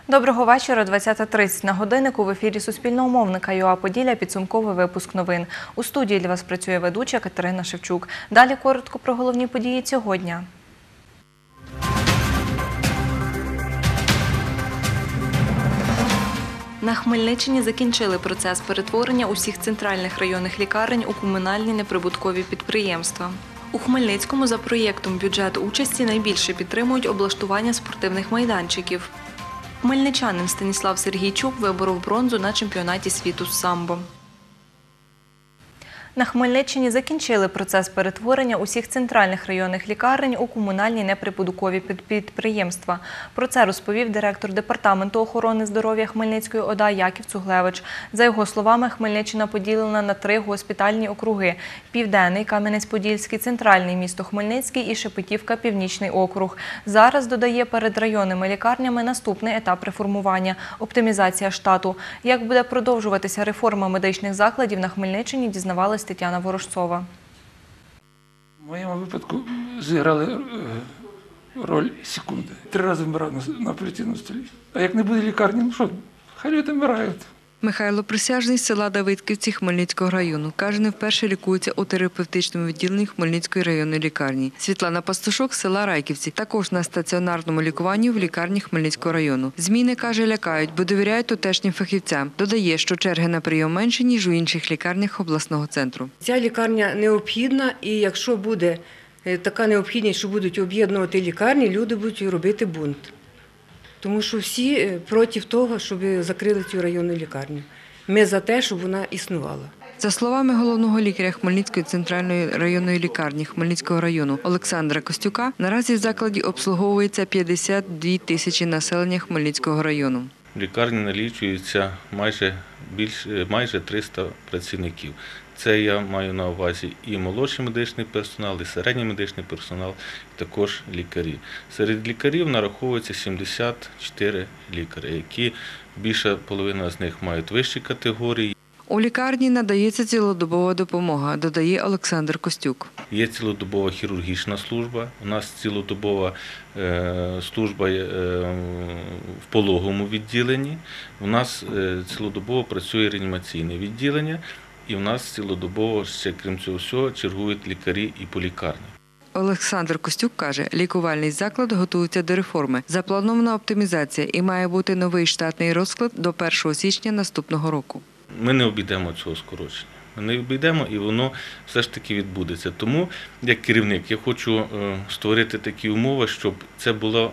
Доброго вечора, 20:30 на годиннику. В ефірі Суспільного мовника ЮА Поділля підсумковий випуск новин. У студії для вас працює ведуча Катерина Шевчук. Далі коротко про головні події цього дня. На Хмельниччині закінчили процес перетворення усіх центральних районних лікарень у комунальні неприбуткові підприємства. У Хмельницькому за проєктом «Бюджет участі» найбільше підтримують облаштування спортивних майданчиків. Хмельничанин Станіслав Сергійчук виборов бронзу на чемпіонаті світу з самбо. На Хмельниччині закінчили процес перетворення усіх центральних районних лікарень у комунальні неприбуткові підприємства. Про це розповів директор Департаменту охорони здоров'я Хмельницької ОДА Яків Цуглевич. За його словами, Хмельниччина поділена на 3 госпітальні округи – Південний, Кам'янець-Подільський, Центральний місто Хмельницький і Шепетівка, Північний округ. Зараз, додає, перед районними лікарнями наступний етап реформування – оптимізація штату. Як буде продовжуватися реформа медичних закладів на Хмельниччині, дізнавалась Тетяна Ворожцова. В моєму випадку зіграли роль секунди. 3 рази вмирав на операційному столі. А як не буде лікарні, ну що, хай люди вмирають. Михайло Присяжний з села Давидківці Хмельницького району. Каже, не вперше лікується у терапевтичному відділенні Хмельницької районної лікарні. Світлана Пастушок з села Райківці. Також на стаціонарному лікуванні в лікарні Хмельницького району. Зміни, каже, лякають, бо довіряють тутешнім фахівцям. Додає, що черги на прийом менші, ніж у інших лікарнях обласного центру. Ця лікарня необхідна, і якщо буде така необхідність, що будуть об'єднувати лікарні, люди будуть робити бунт. Тому що всі проти того, щоб закрили цю районну лікарню. Ми за те, щоб вона існувала. За словами головного лікаря Хмельницької центральної районної лікарні Хмельницького району Олександра Костюка, наразі в закладі обслуговується 52 тисячі населення Хмельницького району. В лікарні налічується майже 300 працівників. Це я маю на увазі і молодший медичний персонал, і середній медичний персонал, і також лікарі. Серед лікарів нараховується 74 лікарі, які більша половина з них мають вищі категорії. У лікарні надається цілодобова допомога, додає Олександр Костюк. Є цілодобова хірургічна служба, у нас цілодобова служба в пологовому відділенні, у нас цілодобово працює реанімаційне відділення, і у нас цілодобово, ще крім цього всього, чергують лікарі і по лікарні. Олександр Костюк каже, лікувальний заклад готується до реформи. Запланована оптимізація і має бути новий штатний розклад до 1 січня наступного року. Ми не обійдемо цього скорочення. Ми не обійдемо, і воно все ж таки відбудеться. Тому, як керівник, я хочу створити такі умови, щоб це було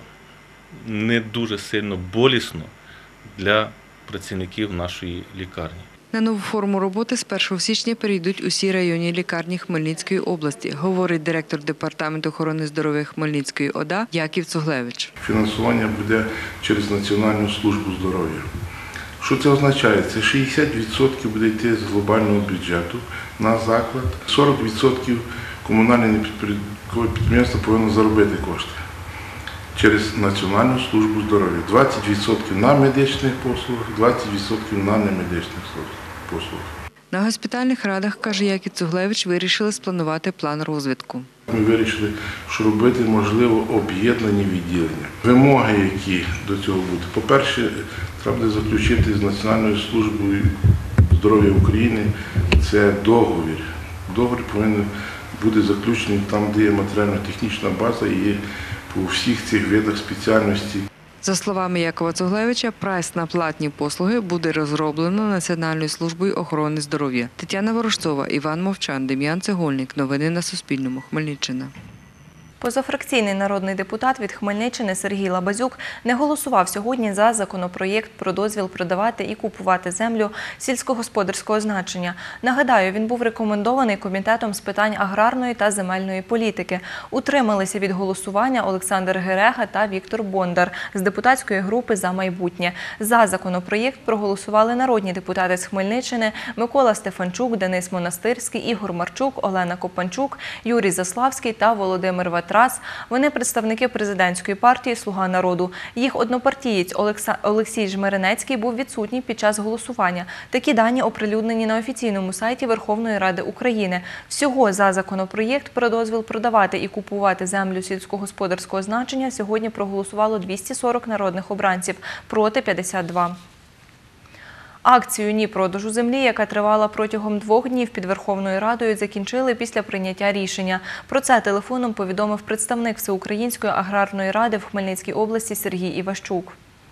не дуже сильно болісно для працівників нашої лікарні. На нову форму роботи з 1 січня перейдуть усі районні лікарні Хмельницької області, говорить директор Департаменту охорони здоров'я Хмельницької ОДА Яків Цуглевич. Фінансування буде через Національну службу здоров'я. Що це означає? Це 60% буде йти з глобального бюджету на заклад, 40% комунальне підприємство повинно заробити кошти через Національну службу здоров'я. 20% на медичних послугах, 20% на немедичних послугах. На госпітальних радах, каже Яків Цуглевич, вирішили спланувати план розвитку. Ми вирішили, що робити, можливо, об'єднані відділення. Вимоги, які до цього будуть. По-перше, треба буде заключити з Національною службою здоров'я України, це договір. Договір повинен бути заключений там, де є матеріально-технічна база і є по всіх цих видах спеціальностей. За словами Якова Цуглевича, прайс на платні послуги буде розроблено Національною службою охорони здоров'я. Тетяна Ворожцова, Іван Мовчан, Дем'ян Цегольник. Новини на Суспільному. Хмельниччина. Позафракційний народний депутат від Хмельниччини Сергій Лабазюк не голосував сьогодні за законопроєкт про дозвіл продавати і купувати землю сільськогосподарського значення. Нагадаю, він був рекомендований Комітетом з питань аграрної та земельної політики. Утрималися від голосування Олександр Герега та Віктор Бондар з депутатської групи «За майбутнє». За законопроєкт проголосували народні депутати з Хмельниччини Микола Стефанчук, Денис Монастирський, Ігор Марчук, Олена Копанчук, Юрій Заславський та Володимир Ватрас Тарас. Вони представники президентської партії «Слуга народу». Їх однопартієць Олексій Жмеренецький був відсутній під час голосування. Такі дані оприлюднені на офіційному сайті Верховної Ради України. Всього за законопроєкт про дозвіл продавати і купувати землю сільськогосподарського значення сьогодні проголосувало 240 народних обранців, проти 52. Акцію «Ні продажу землі», яка тривала протягом 2 днів під Верховною Радою, закінчили після прийняття рішення. Про це телефоном повідомив представник Всеукраїнської аграрної ради в Хмельницькій області Сергій Іващук.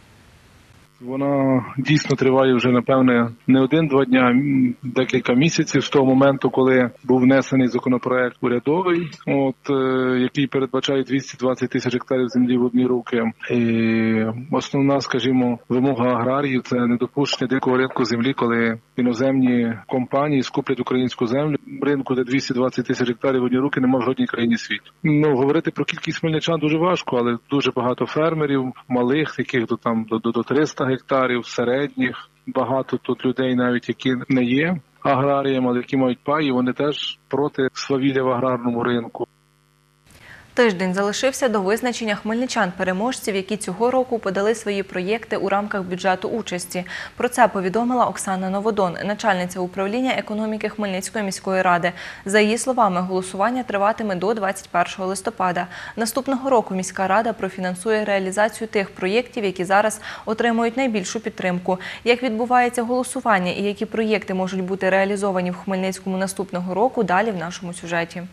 Вона дійсно триває вже, напевне, не 1-2 дня, а декілька місяців з того моменту, коли був внесений законопроект урядовий, який передбачає 220 тисяч гектарів землі в одні руки. І основна, скажімо, вимога аграріїв – це недопущення дикого ринку землі, коли іноземні компанії скуплять українську землю. Ринку, де 220 тисяч гектарів в одні руки, немає в жодній країні світу. Говорити про кількість хмельничан дуже важко, але дуже багато фермерів, малих, яких до 300 гектарів, середніх, багато тут людей навіть, які не є аграріями, але які мають паї, вони теж проти свавілля в аграрному ринку. Тиждень залишився до визначення хмельничан-переможців, які цього року подали свої проєкти у рамках бюджету участі. Про це повідомила Оксана Новодон, начальниця управління економіки Хмельницької міської ради. За її словами, голосування триватиме до 21 листопада. Наступного року міська рада профінансує реалізацію тих проєктів, які зараз отримують найбільшу підтримку. Як відбувається голосування і які проєкти можуть бути реалізовані в Хмельницькому наступного року, далі в нашому сюжеті.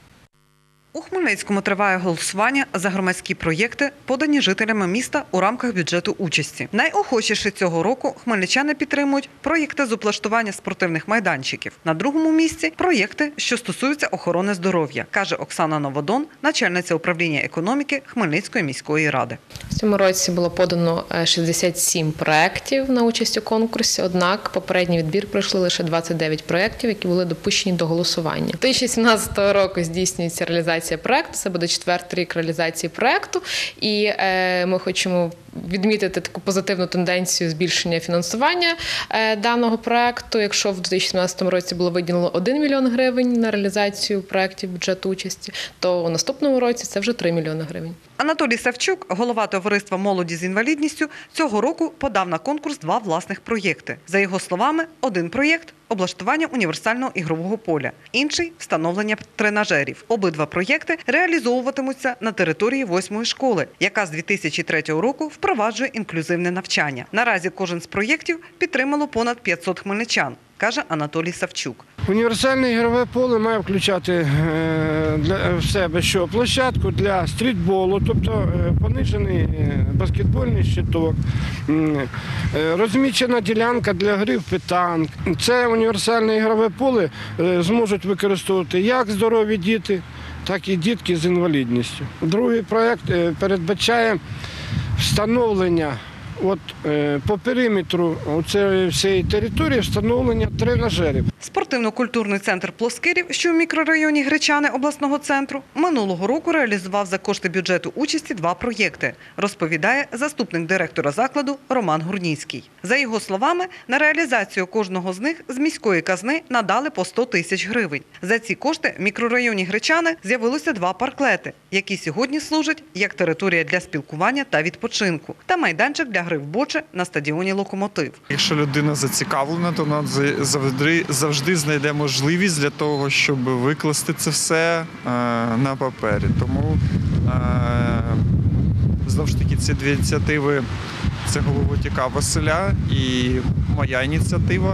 У Хмельницькому триває голосування за громадські проєкти, подані жителями міста у рамках бюджету участі. Найохочіше цього року хмельничани підтримують проєкти з облаштування спортивних майданчиків. На другому місці – проєкти, що стосуються охорони здоров'я, каже Оксана Новодон, начальниця управління економіки Хмельницької міської ради. В цьому році було подано 67 проєктів на участь у конкурсі, однак попередній відбір пройшли лише 29 проєктів, які були допущені до голосування. 2017 року здійснюється реалізація проєкту, це буде 4-й рік реалізації проєкту, і ми хочемо відмітити таку позитивну тенденцію збільшення фінансування даного проєкту. Якщо в 2017 році було виділено 1 мільйон гривень на реалізацію проєктів бюджету участі, то у наступному році це вже 3 мільйони гривень. Анатолій Савчук, голова товариства молоді з інвалідністю, цього року подав на конкурс 2 власних проєкти. За його словами, один проєкт – облаштування універсального ігрового поля, інший – встановлення тренажерів. Обидва проєкти реалізовуватимуться на території 8-ї школи, яка з 2003 року впроваджує інклюзивне навчання. Наразі кожен з проєктів підтримало понад 500 хмельничан, каже Анатолій Савчук. Універсальне ігрове поле має включати в себе площадку для стрітболу, тобто понижений баскетбольний щиток, розміщена ділянка для гри в питанк. Це універсальне ігрове поле зможуть використовувати як здорові діти, так і дітки з інвалідністю. Другий проєкт передбачає встановлення по периметру всієї території встановлення тренажерів. Спортивно-культурний центр Плоскирів, що в мікрорайоні Гречани обласного центру, минулого року реалізував за кошти бюджету участі 2 проєкти, розповідає заступник директора закладу Роман Гурніцький. За його словами, на реалізацію кожного з них з міської казни надали по 100 тисяч гривень. За ці кошти в мікрорайоні Гречани з'явилося 2 парклети, які сьогодні служать як територія для спілкування та відпочинку, та майданчик для гри в боче на стадіоні «Локомотив». Якщо людина зацікавлена, то вона завжди знайде можливість для того, щоб викласти це все на папері. Тому, знову ж таки, ці 2 ініціативи – це Головотяка Василя і моя ініціатива.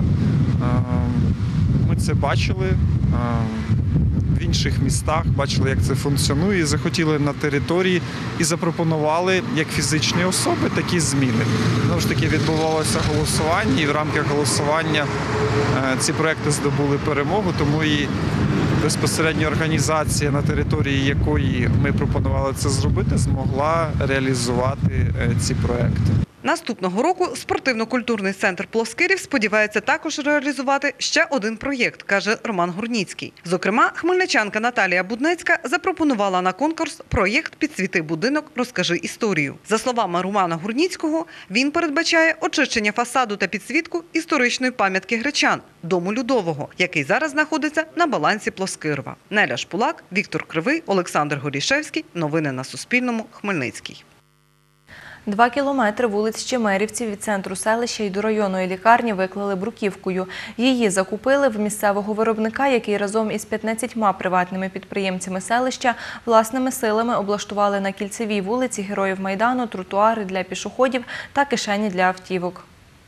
Ми це бачили в інших містах, бачили, як це функціонує, і захотіли на території і запропонували як фізичні особи такі зміни. Знову ж таки, відбувалося голосування, і в рамках голосування ці проекти здобули перемогу, тому і безпосередньо організація, на території якої ми пропонували це зробити, змогла реалізувати ці проекти. Наступного року спортивно-культурний центр Плоскирів сподівається також реалізувати ще один проєкт, каже Роман Гурніцький. Зокрема, хмельничанка Наталія Буднецька запропонувала на конкурс проєкт «Підсвіти будинок, розкажи історію». За словами Романа Гурніцького, він передбачає очищення фасаду та підсвітку історичної пам'ятки гречан – Дому Людового, який зараз знаходиться на балансі Плоскирова. Неля Шпулак, Віктор Кривий, Олександр Горішевський. Новини на Суспільному. Хмельницький. 2 кілометри вулиць Чемерівців від центру селища і до районної лікарні виклали бруківкою. Її закупили в місцевого виробника, який разом із 15 приватними підприємцями селища власними силами облаштували на Кільцевій вулиці Героїв Майдану тротуари для пішоходів та кишені для автівок.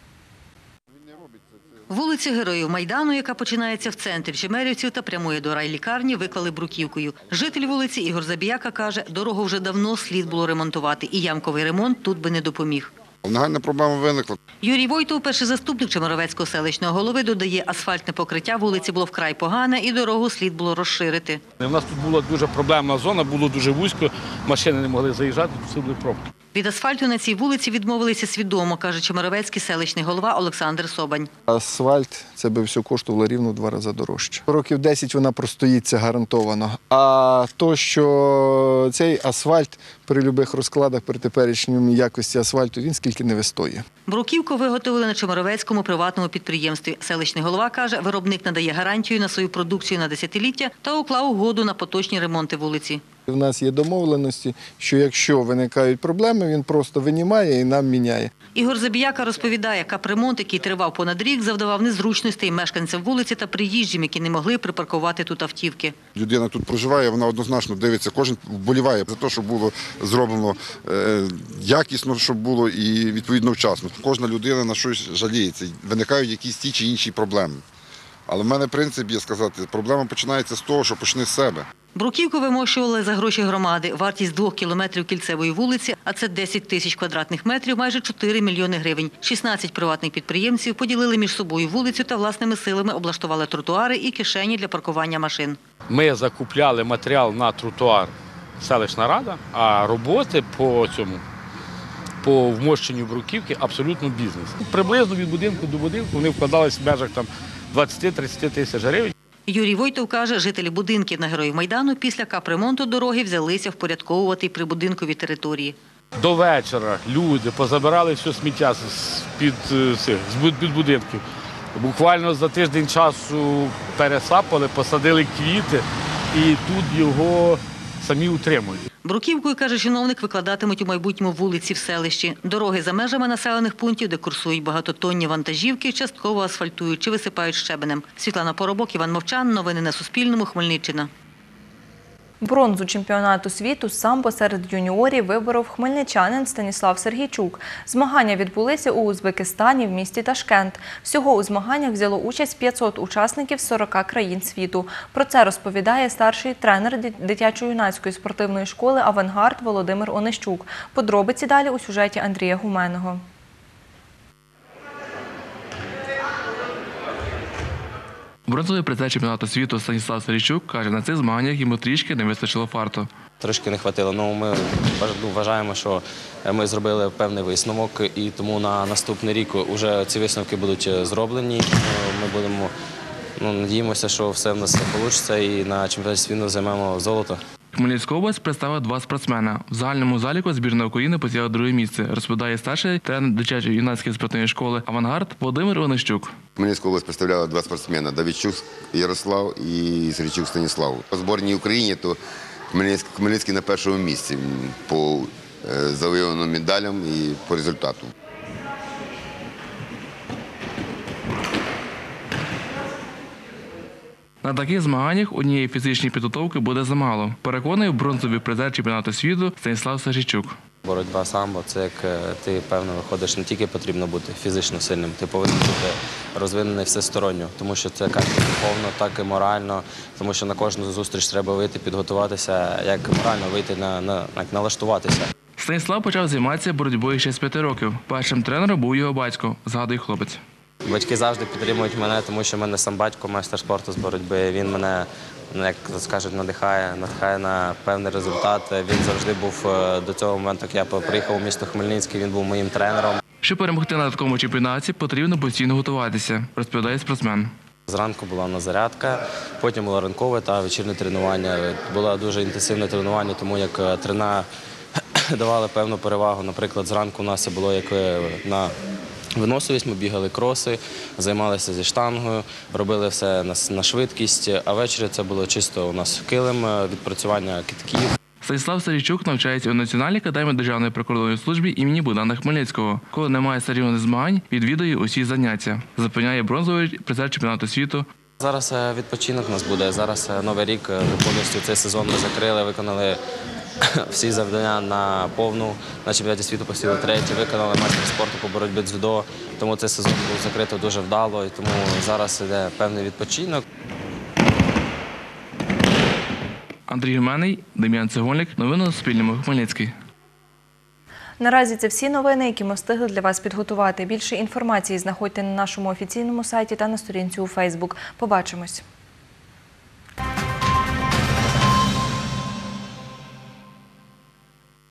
Вулицю Героїв Майдану, яка починається в центрі Чемерівців та прямує до райлікарні, виклали бруківкою. Житель вулиці Ігор Забіяка каже, дорогу вже давно слід було ремонтувати, і ямковий ремонт тут би не допоміг. Нагальна проблема виникла. Юрій Войтов, перший заступник Чемеровецького селищного голови, додає, асфальтне покриття вулиці було вкрай погане і дорогу слід було розширити. У нас тут була дуже проблемна зона, було дуже вузько, машини не могли заїжджати, тут були пробки. Від асфальту на цій вулиці відмовилися свідомо, каже Чемеровецький селищний голова Олександр Собань. Асфальт – це би все коштувало рівно в 2 рази дорожче. Років 10 вона простоїться гарантовано. А то, що цей асфальт при будь-яких розкладах, при теперішньому якості асфальту, він скільки не вистоїть. Бруківку виготовили на Чемеровецькому приватному підприємстві. Селищний голова каже, виробник надає гарантію на свою продукцію на десятиліття та уклав угоду на поточні ремонти вулиці. У нас є домовленості, що якщо виникають проблеми, він просто винімає і нам міняє. Ігор Забіяка розповідає, капремонт, який тривав понад рік, завдавав незручностей мешканцям вулиці та приїжджим, які не могли припаркувати тут автівки. Людина тут проживає, вона однозначно дивиться, кожен вболіває за те, щоб було зроблено якісно, щоб було і відповідно вчасно. Кожна людина на щось жаліється, виникають якісь ті чи інші проблеми. Але в мене принцип є сказати, проблема починається з того, що почни з себе. Бруківку вимощували за гроші громади. Вартість 2 кілометрів Кільцевої вулиці, а це 10 тисяч квадратних метрів, майже 4 мільйони гривень. 16 приватних підприємців поділили між собою вулицю та власними силами облаштували тротуари і кишені для паркування машин. Ми закупляли матеріал на тротуар селищна рада, а роботи по вмощенню бруківки абсолютно бізнес. Приблизно від будинку до будинку вони вкладались в межах 20-30 тисяч гривень. Юрій Войтов каже, жителі будинків на Героїв Майдану після капремонту дороги взялися впорядковувати прибудинкові території. До вечора люди позабирали все сміття з-під будинків. Буквально за тиждень часу пересапали, посадили квіти і тут його самі утримують. Бруківкою, каже чиновник, викладатимуть у майбутньому вулиці в селищі. Дороги за межами населених пунктів, де курсують багатотонні вантажівки, частково асфальтують чи висипають щебенем. Світлана Поробок, Іван Мовчан. Новини на Суспільному. Хмельниччина. Бронзу чемпіонату світу з самбо серед юніорів виборов хмельничанин Станіслав Сергійчук. Змагання відбулися у Узбекистані в місті Ташкент. Всього у змаганнях взяло участь 500 учасників з 40 країн світу. Про це розповідає старший тренер дитячо-юнацької спортивної школи «Авангард» Володимир Онищук. Подробиці далі у сюжеті Андрія Гуменного. Бронзовий призер чемпіонату світу Станіслав Сергійчук каже, на цих змаганнях йому трішки не вистачило фарту. Трошки не вистачило, але ми вважаємо, що ми зробили певний висновок і тому на наступний рік вже ці висновки будуть зроблені. Ми будемо, надіємося, що все в нас вийде і на чемпіонаті світу займемо золото. Хмельницьку область представила 2 спортсмена. В загальному заліку збірна України посіла 2-е місце, розповідає старший тренер дитячо-юнацької спортивної школи «Авангард» Володимир Онищук. Хмельницьку область представляли 2 спортсмена – Давидчук Ярослав і Сергійчук Станіслав. У збірній України то Хмельницький на першому місці по завоюваним медалям і по результату. На таких змаганнях однієї фізичної підготовки буде замало, переконує бронзовий призер чемпіонату світу Станіслав Сергійчук. Боротьба самбо – це як ти, певно, виходиш, не тільки потрібно бути фізично сильним, ти повинен бути розвинений всесторонньо, тому що це як духовно, так і морально, тому що на кожну зустріч треба вийти, підготуватися, як морально вийти, налаштуватися. Станіслав почав займатися боротьбою ще з 5 років. Першим тренером був його батько, згадує хлопець. Батьки завжди підтримують мене, тому що в мене сам батько майстер спорту з боротьби. Він мене, як скажуть, надихає на певний результат. Він завжди був до цього моменту, як я приїхав у місто Хмельницький, він був моїм тренером. Щоб перемогти на такому чемпіонаті, потрібно постійно готуватися, розповідає спортсмен. Зранку була у нас зарядка, потім було ранкове та вечірнє тренування. Було дуже інтенсивне тренування, тому як тренери давали певну перевагу. Наприклад, зранку у нас було як на виносливість, ми бігали кроси, займалися зі штангою, робили все на швидкість, а ввечері це було чисто у нас килим, відпрацювання китків. Станіслав Сарійчук навчається у Національній академії Державної прикордонної служби імені Богдана Хмельницького. Коли немає серйозних змагань, відвідує усі заняття. Запевняє бронзовий призер чемпіонату світу. Зараз відпочинок у нас буде, зараз Новий рік, повністю цей сезон ми закрили, виконали всі завдання на повну, на чемпіонаті світу посіли 3-й, виконали майстер спорту по боротьбі дзюдо, тому цей сезон був закритий дуже вдало, і тому зараз йде певний відпочинок. Андрій Гуменний, Дем'ян Цегольник. Новини на Суспільному. Хмельницький. Наразі це всі новини, які ми встигли для вас підготувати. Більше інформації знаходьте на нашому офіційному сайті та на сторінці у Фейсбук. Побачимось.